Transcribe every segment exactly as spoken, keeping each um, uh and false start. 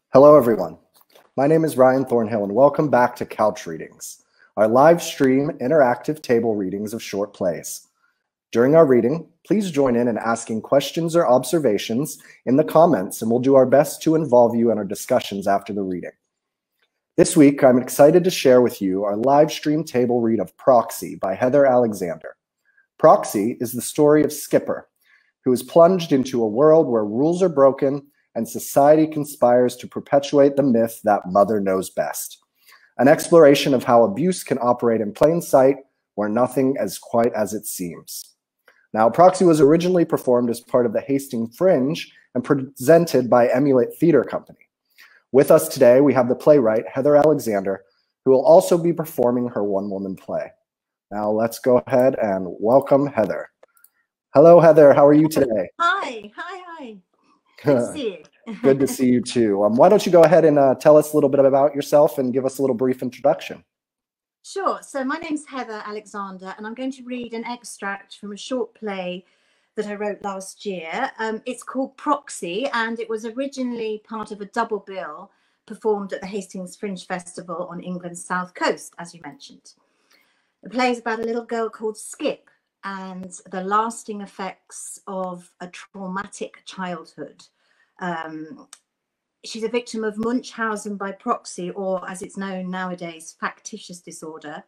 Hello, everyone. My name is Ryan Thornhill, and welcome back to Couch Readings, our live stream interactive table readings of short plays. During our reading, please join in in asking questions or observations in the comments, and we'll do our best to involve you in our discussions after the reading. This week, I'm excited to share with you our live stream table read of Proxy by Heather Alexander. Proxy is the story of Skipper, who is plunged into a world where rules are broken and society conspires to perpetuate the myth that mother knows best. An exploration of how abuse can operate in plain sight, where nothing is quite as it seems. Now, Proxy was originally performed as part of the Hastings Fringe and presented by Emulate Theatre Company. With us today, we have the playwright, Heather Alexander, who will also be performing her one-woman play. Now, let's go ahead and welcome Heather. Hello, Heather. How are you today? Hi, hi, hi. Good to see you. Good to see you too. Um, why don't you go ahead and uh, tell us a little bit about yourself and give us a little brief introduction. Sure. So my name's Heather Alexander, and I'm going to read an extract from a short play that I wrote last year. Um, it's called Proxy, and it was originally part of a double bill performed at the Hastings Fringe Festival on England's south coast, as you mentioned. The play is about a little girl called Skip and the lasting effects of a traumatic childhood. Um, she's a victim of Munchausen by proxy, or as it's known nowadays, factitious disorder.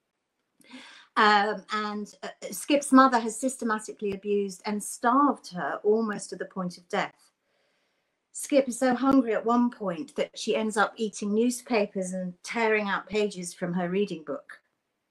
Um, and uh, Skip's mother has systematically abused and starved her almost to the point of death. Skip is so hungry at one point that she ends up eating newspapers and tearing out pages from her reading book.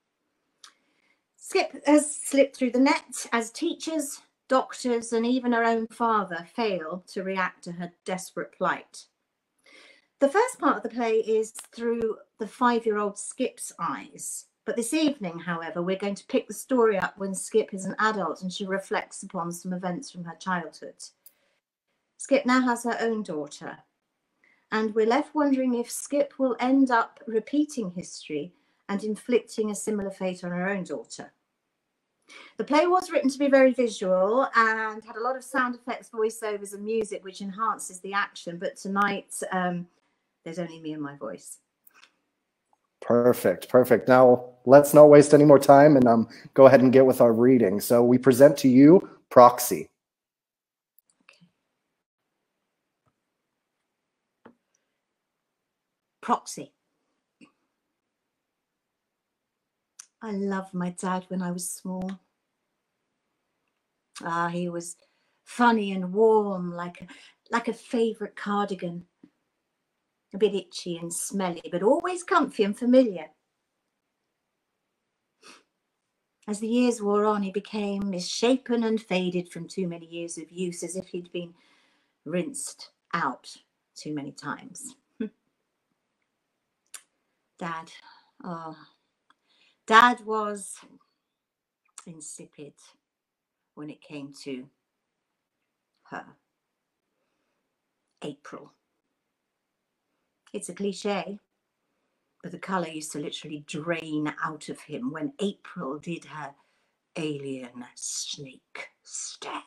Skip has slipped through the net as teachers, doctors, and even her own father fail to react to her desperate plight. The first part of the play is through the five-year-old Skip's eyes. But this evening, however, we're going to pick the story up when Skip is an adult and she reflects upon some events from her childhood. Skip now has her own daughter, and we're left wondering if Skip will end up repeating history and inflicting a similar fate on her own daughter. The play was written to be very visual and had a lot of sound effects, voiceovers, and music, which enhances the action. But tonight, um, there's only me and my voice. Perfect, perfect. Now, let's not waste any more time and um, go ahead and get with our reading. So we present to you Proxy. Okay. Proxy. I loved my dad when I was small. Ah, he was funny and warm, like a, like a favourite cardigan. A bit itchy and smelly, but always comfy and familiar. As the years wore on, he became misshapen and faded from too many years of use, as if he'd been rinsed out too many times. Dad, oh, Dad was insipid when it came to her. April. It's a cliche, but the colour used to literally drain out of him when April did her alien snake stare.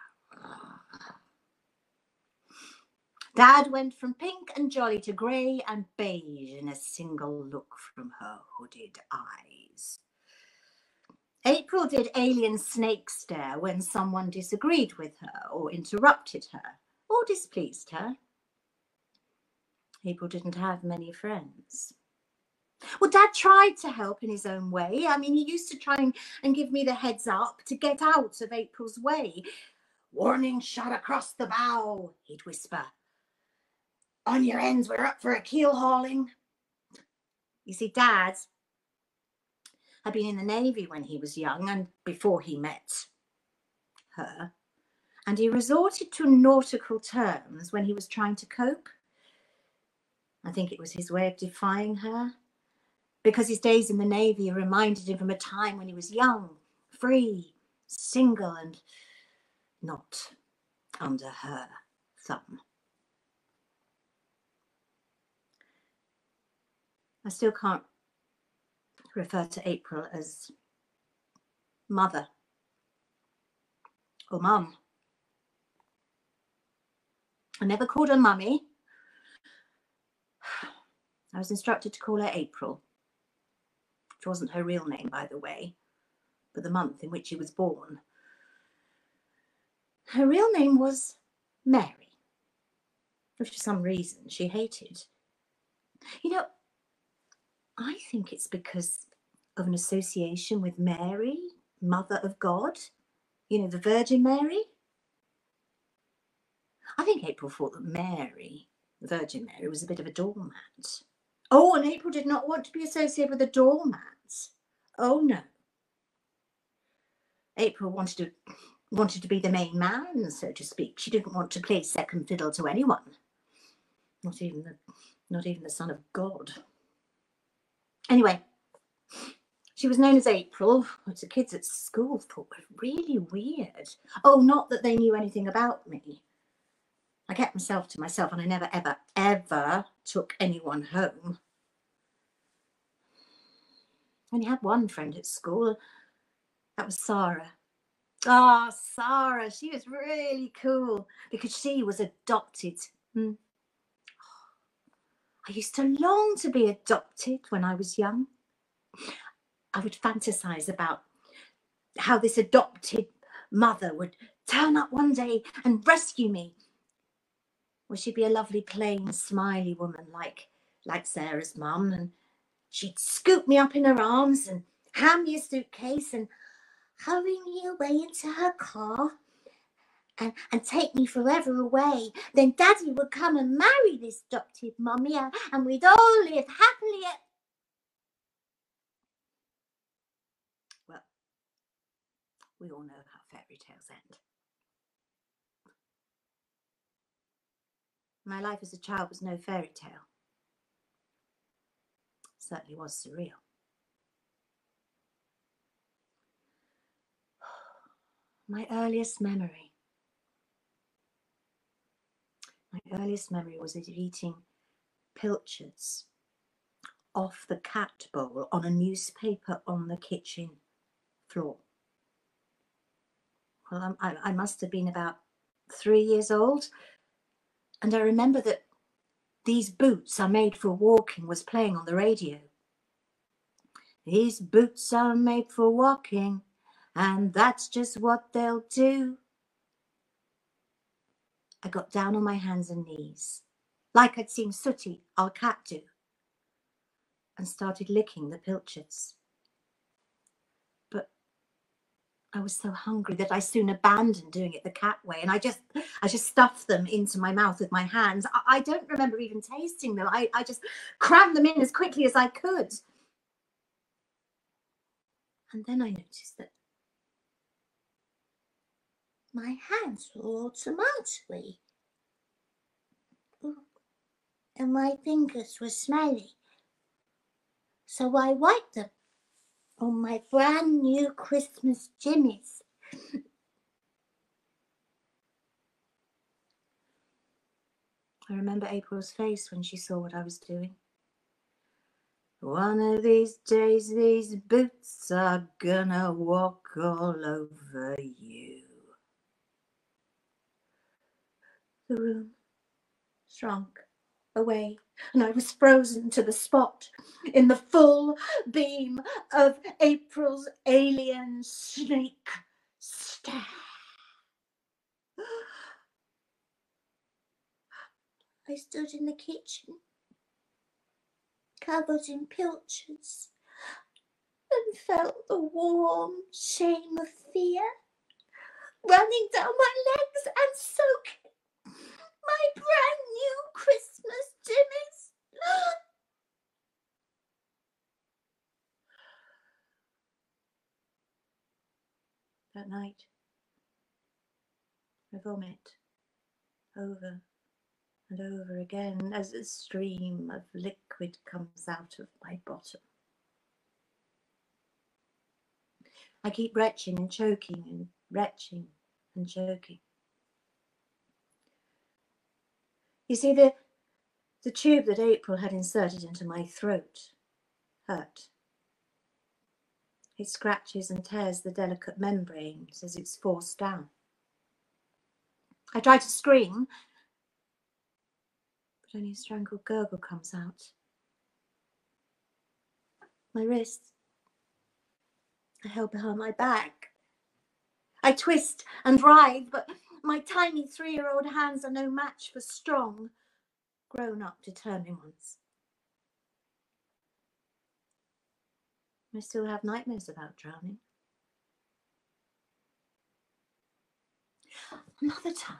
Dad went from pink and jolly to grey and beige in a single look from her hooded eyes. April did alien snake stare when someone disagreed with her or interrupted her or displeased her. April didn't have many friends. Well, Dad tried to help in his own way. I mean, he used to try and, and give me the heads up to get out of April's way. Warning shot across the bow, he'd whisper. On your ends, we're up for a keel hauling. You see, Dad had been in the Navy when he was young and before he met her. And he resorted to nautical terms when he was trying to cope. I think it was his way of defying her, because his days in the Navy reminded him of a time when he was young, free, single, and not under her thumb. I still can't refer to April as mother or mum. I never called her mummy. I was instructed to call her April, which wasn't her real name, by the way, but the month in which she was born. Her real name was Mary, which for some reason she hated. You know, I think it's because of an association with Mary, Mother of God, you know, the Virgin Mary. I think April thought that Mary, the Virgin Mary, was a bit of a doormat. Oh, and April did not want to be associated with a doormat. Oh, no. April wanted to, wanted to be the main man, so to speak. She didn't want to play second fiddle to anyone. Not even the, not even the Son of God. Anyway, she was known as April, which the kids at school thought was really weird. Oh, not that they knew anything about me. I kept myself to myself and I never, ever, ever took anyone home. I only had one friend at school. That was Sarah. Ah, oh, Sarah, she was really cool because she was adopted. Hmm. I used to long to be adopted when I was young. I would fantasize about how this adopted mother would turn up one day and rescue me. Or she'd be a lovely, plain, smiley woman like, like Sarah's mum, and she'd scoop me up in her arms and hand me a suitcase and hurry me away into her car and, and take me forever away. Then Daddy would come and marry this adopted mummy and we'd all live happily at... Well, we all know how fairy tales end. My life as a child was no fairy tale. It certainly was surreal. My earliest memory. My earliest memory was of eating pilchards off the cat bowl on a newspaper on the kitchen floor. Well, I, I must have been about three years old. And I remember that These Boots Are Made for Walking was playing on the radio. These boots are made for walking, and that's just what they'll do. I got down on my hands and knees, like I'd seen Sooty, our cat, do, and started licking the pilchards. But I was so hungry that I soon abandoned doing it the cat way, and I just I just stuffed them into my mouth with my hands. I, I don't remember even tasting them. I, I just crammed them in as quickly as I could. And then I noticed that my hands were all tomatoey, and my fingers were smelly. So I wiped them on my brand new Christmas jimmies. I remember April's face when she saw what I was doing. One of these days, these boots are gonna walk all over you. The room shrunk away, and I was frozen to the spot in the full beam of April's alien snake stare. I stood in the kitchen, covered in pilchards, and felt the warm shame of fear running down my legs and soaking my brand new Christmas jimmies. That night, I vomit over and over again as a stream of liquid comes out of my bottom. I keep retching and choking and retching and choking. You see, the, the tube that April had inserted into my throat hurt. It scratches and tears the delicate membranes as it's forced down. I try to scream, but only a strangled gurgle comes out. My wrists. I held behind my back. I twist and writhe, but my tiny three-year-old hands are no match for strong, grown-up, determined ones. I still have nightmares about drowning. Another time,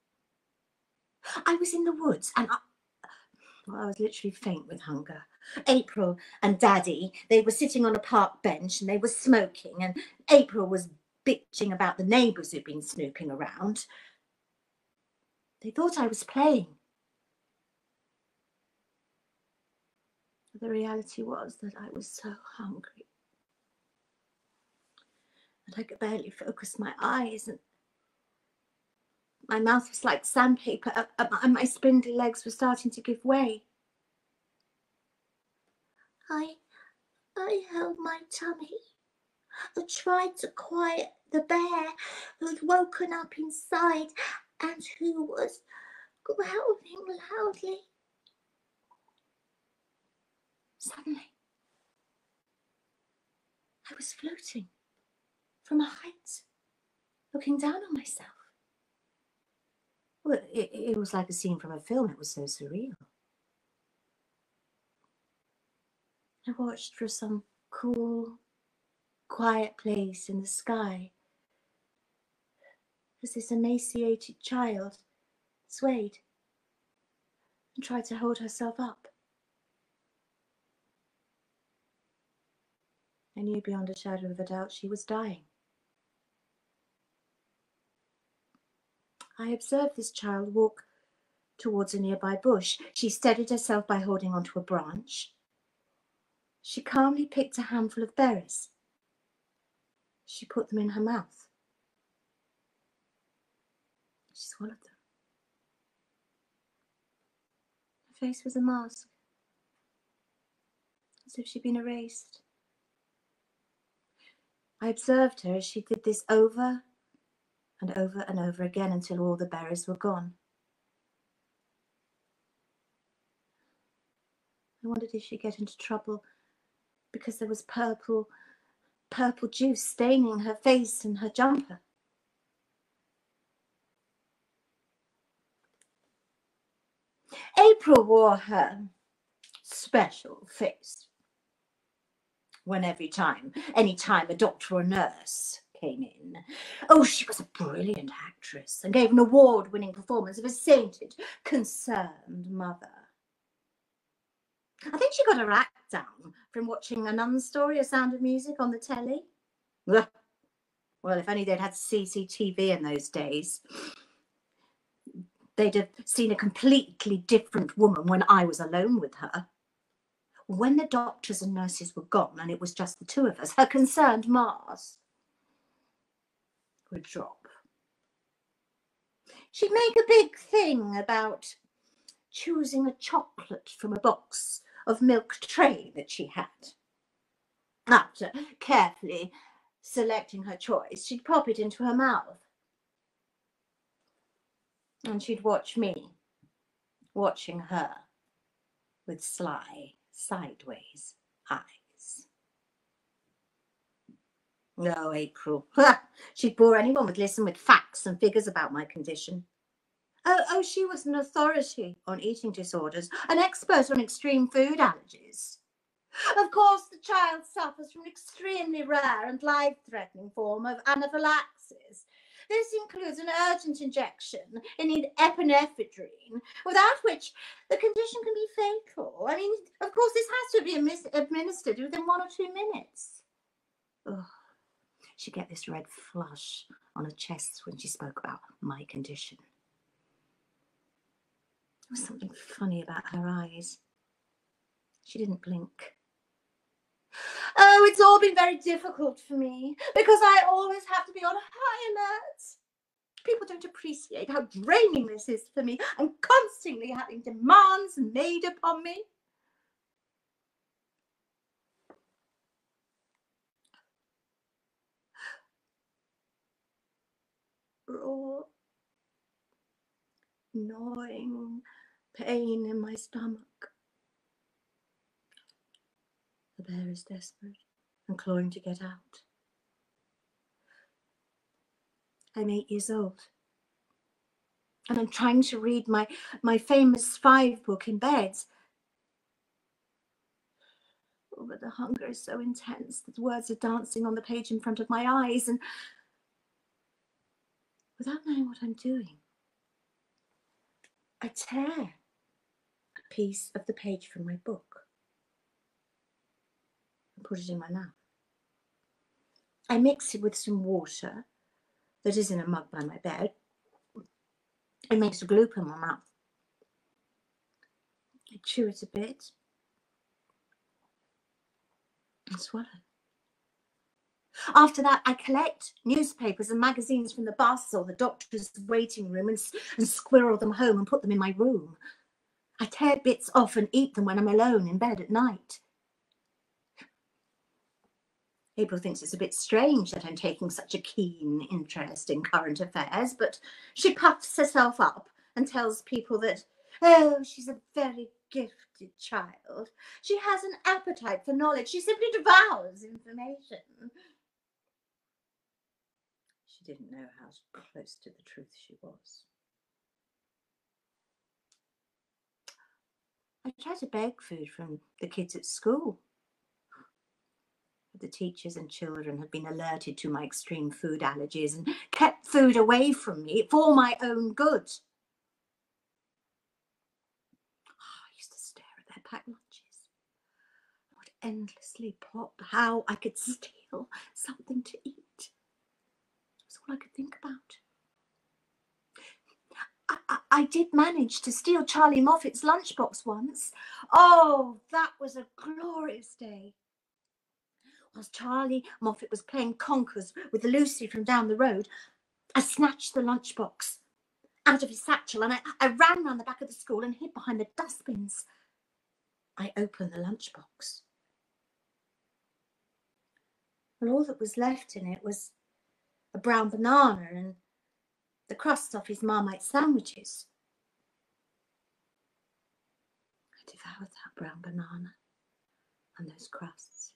I was in the woods and I, well, I was literally faint with hunger. April and Daddy, they were sitting on a park bench and they were smoking, and April was bitching about the neighbours who'd been snooping around. They thought I was playing. The reality was that I was so hungry that I could barely focus my eyes, and my mouth was like sandpaper, and my spindly legs were starting to give way. I, I held my tummy. I tried to quiet the bear who'd woken up inside and who was growling loudly. Suddenly, I was floating from a height, looking down on myself. Well, it, it was like a scene from a film. It was so surreal. I watched for some cool, quiet place in the sky as this emaciated child swayed and tried to hold herself up. I knew beyond a shadow of a doubt she was dying. I observed this child walk towards a nearby bush. She steadied herself by holding onto a branch. She calmly picked a handful of berries. She put them in her mouth. She swallowed them. Her face was a mask, as if she'd been erased. I observed her as she did this over and over and over again until all the berries were gone. I wondered if she'd get into trouble because there was purple, purple juice staining her face and her jumper. April wore her special face when every time, any time a doctor or nurse came in. Oh, she was a brilliant actress and gave an award-winning performance of a sainted, concerned mother. I think she got her act down from watching A Nun Story, A Sound of Music on the telly. Well, if only they'd had C C T V in those days. They'd have seen a completely different woman when I was alone with her. When the doctors and nurses were gone and it was just the two of us, her concerned mask would drop. She'd make a big thing about choosing a chocolate from a box of milk tray that she had. After carefully selecting her choice, she'd pop it into her mouth. And she'd watch me, watching her with sly, sideways eyes. No, April. She'd bore anyone would listen with facts and figures about my condition. Oh, oh, she was an authority on eating disorders, an expert on extreme food allergies. Of course, the child suffers from an extremely rare and life-threatening form of anaphylaxis. This includes an urgent injection in epinephrine, without which the condition can be fatal. I mean, of course, this has to be administered within one or two minutes. Ugh. She'd get this red flush on her chest when she spoke about my condition. There was something funny about her eyes. She didn't blink. Oh, it's all been very difficult for me because I always have to be on high alert. People don't appreciate how draining this is for me. I'm constantly having demands made upon me. Raw, gnawing pain in my stomach. The bear is desperate and clawing to get out. I'm eight years old, and I'm trying to read my, my famous five book in bed. Oh, but the hunger is so intense that words are dancing on the page in front of my eyes, and without knowing what I'm doing, I tear a piece of the page from my book and put it in my mouth. I mix it with some water that is in a mug by my bed. It makes a gloop in my mouth. I chew it a bit and swallow. After that, I collect newspapers and magazines from the bus or the doctor's waiting room and, and squirrel them home and put them in my room. I tear bits off and eat them when I'm alone in bed at night. April thinks it's a bit strange that I'm taking such a keen interest in current affairs, but she puffs herself up and tells people that, oh, she's a very gifted child. She has an appetite for knowledge. She simply devours information. She didn't know how close to the truth she was. I tried to beg food from the kids at school. The teachers and children had been alerted to my extreme food allergies and kept food away from me for my own good. Oh, I used to stare at their packed lunches. I would endlessly plot how I could steal something to eat. That's all I could think about. I, I, I did manage to steal Charlie Moffat's lunchbox once. Oh, that was a glorious day. Whilst Charlie Moffat was playing conkers with Lucy from down the road, I snatched the lunchbox out of his satchel and I, I ran round the back of the school and hid behind the dustbins. I opened the lunchbox. Well, all that was left in it was a brown banana and the crust off his Marmite sandwiches. I devoured that brown banana and those crusts.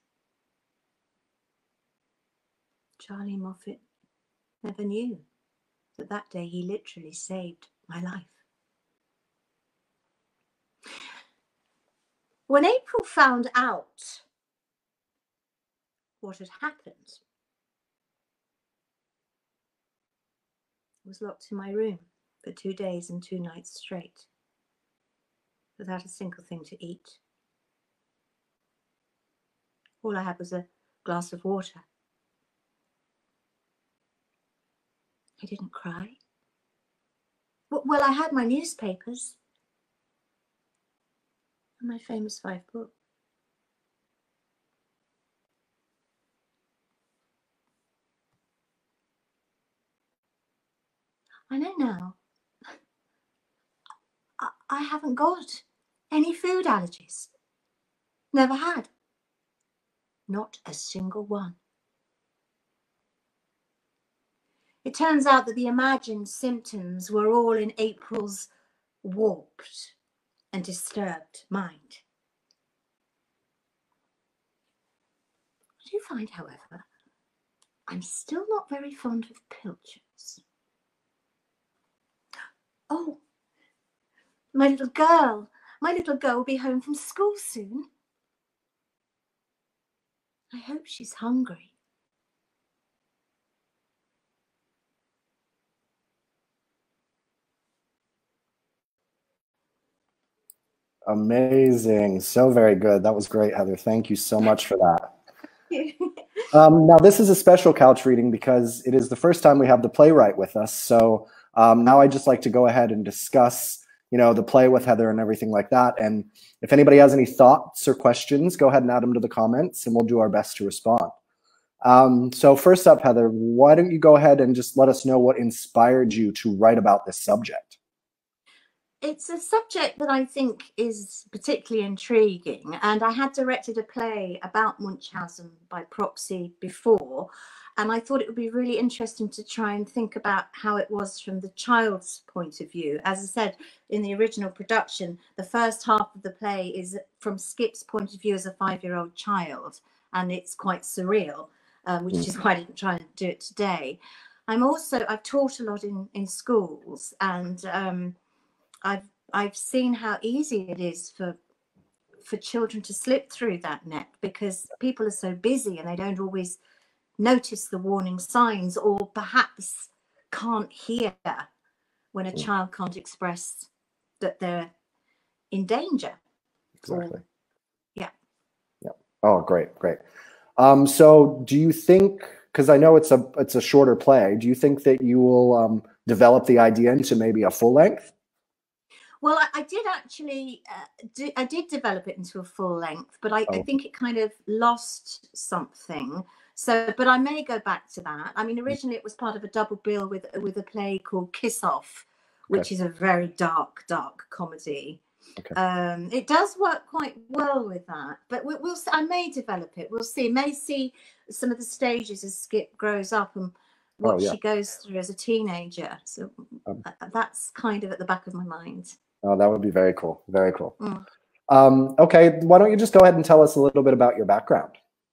Charlie Moffat never knew that that day he literally saved my life. When April found out what had happened, I was locked in my room for two days and two nights straight, without a single thing to eat. All I had was a glass of water. I didn't cry. Well, I had my newspapers and my famous five book. I know now. I, I haven't got any food allergies. Never had. Not a single one. It turns out that the imagined symptoms were all in April's warped and disturbed mind. I do find, however, I'm still not very fond of pilchards. Oh, my little girl, my little girl will be home from school soon. I hope she's hungry. Amazing. So very good. That was great, Heather. Thank you so much for that. um, now, this is a special couch reading because it is the first time we have the playwright with us. So um, now I'd just like to go ahead and discuss, you know, the play with Heather and everything like that. And if anybody has any thoughts or questions, go ahead and add them to the comments and we'll do our best to respond. Um, so first up, Heather, why don't you go ahead and just let us know what inspired you to write about this subject? It's a subject that I think is particularly intriguing, and I had directed a play about Munchausen by Proxy before, And I thought it would be really interesting to try and think about how it was from the child's point of view. As I said, in the original production, the first half of the play is from Skip's point of view as a five-year-old child, and it's quite surreal, um, which mm. is why I didn't try and do it today. I'm also, I've taught a lot in, in schools, and um, I've, I've seen how easy it is for for children to slip through that net, because people are so busy and they don't always notice the warning signs, or perhaps can't hear when a mm. child can't express that they're in danger. Exactly. Or, yeah. Yeah. Oh, great, great. Um, so do you think, because I know it's a it's a shorter play, do you think that you will um, develop the idea into maybe a full length? Well, I, I did actually, uh, do, I did develop it into a full length, but I, oh. I think it kind of lost something. So, but I may go back to that. I mean, originally it was part of a double bill with with a play called Kiss Off, which okay. is a very dark, dark comedy. Okay. Um, it does work quite well with that, but we'll, we'll I may develop it. We'll see. May see some of the stages as Skip grows up and what oh, yeah. she goes through as a teenager. So um, that's kind of at the back of my mind. Oh, that would be very cool. Very cool. Mm. Um, okay, why don't you just go ahead and tell us a little bit about your background?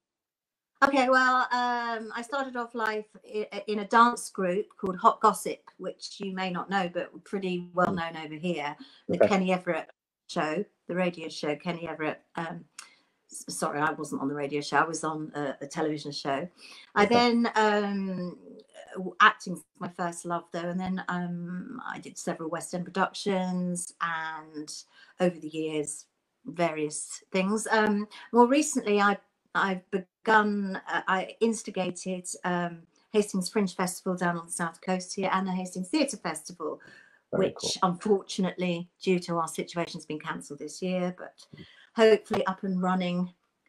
Okay, well, um, I started off life in a dance group called Hot Gossip, which you may not know, but pretty well known over here. The okay. Kenny Everett show, the radio show, Kenny Everett. Um, sorry, I wasn't on the radio show. I was on a, a television show. Okay. I then, um, acting was my first love though. And then um, I did several West End productions, and over the years, various things. Um, more recently, I I've begun, uh, I instigated um, Hastings Fringe Festival down on the South Coast here, and the Hastings Theatre Festival, Very which cool. unfortunately, due to our situation, has been cancelled this year, but hopefully up and running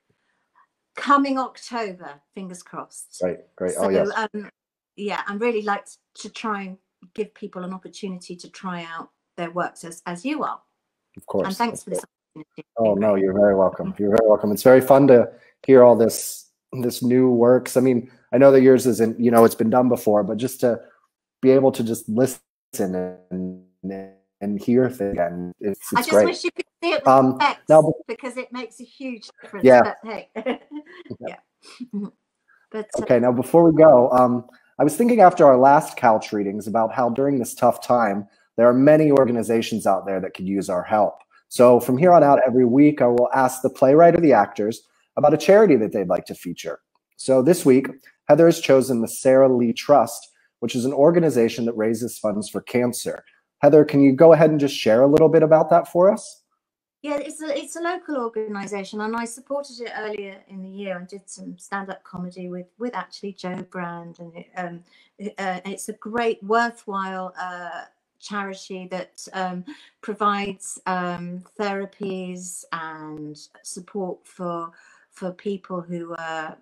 coming October, fingers crossed. Right, great. So, oh, yes. um, yeah, I'd really like to try and give people an opportunity to try out their works as, as you are. Of course. And thanks for this opportunity. Oh, no, you're very welcome. You're very welcome. It's very fun to hear all this this new works. I mean, I know that yours isn't, you know, it's been done before, but just to be able to just listen and and hear things again, it's, it's I just great. wish you could see it with um, effects, now, because it makes a huge difference. Yeah. But, hey. yeah. But, uh, okay, now before we go, um, I was thinking after our last couch readings about how during this tough time, there are many organizations out there that could use our help. So from here on out, every week, I will ask the playwright or the actors about a charity that they'd like to feature. So this week, Heather has chosen the Sarah Lee Trust, which is an organization that raises funds for cancer. Heather, can you go ahead and just share a little bit about that for us? Yeah, it's a, it's a local organisation, and I supported it earlier in the year and did some stand-up comedy with, with actually Joe Brand. And it, um, it, uh, it's a great, worthwhile uh, charity that um, provides um, therapies and support for for people who are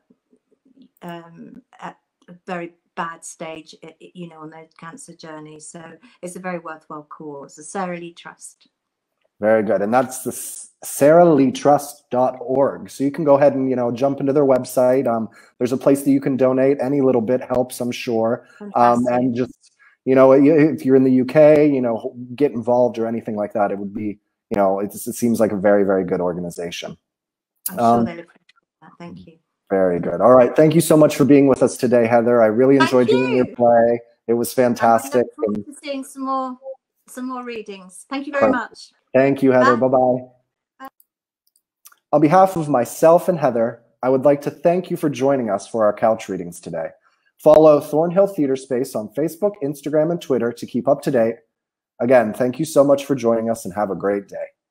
um, at a very bad stage, you know, on their cancer journey. So it's a very worthwhile cause, the Sarah Lee Trust. Very good. And that's the sarah lee trust dot org. So you can go ahead and, you know, jump into their website. Um, there's a place that you can donate. Any little bit helps, I'm sure. Um, and just, you know, if you're in the U K, you know, get involved or anything like that. It would be, you know, it, it seems like a very, very good organization. I'm sure um, they'll appreciate that. Thank you. Very good. All right. Thank you so much for being with us today, Heather. I really enjoyed you. doing your play. It was fantastic. I look forward to seeing some more, some more readings. Thank you very Perfect. much. Thank you, Heather. Bye-bye. Bye. On behalf of myself and Heather, I would like to thank you for joining us for our couch readings today. Follow Thornhill Theater Space on Facebook, Instagram, and Twitter to keep up to date. Again, thank you so much for joining us, and have a great day.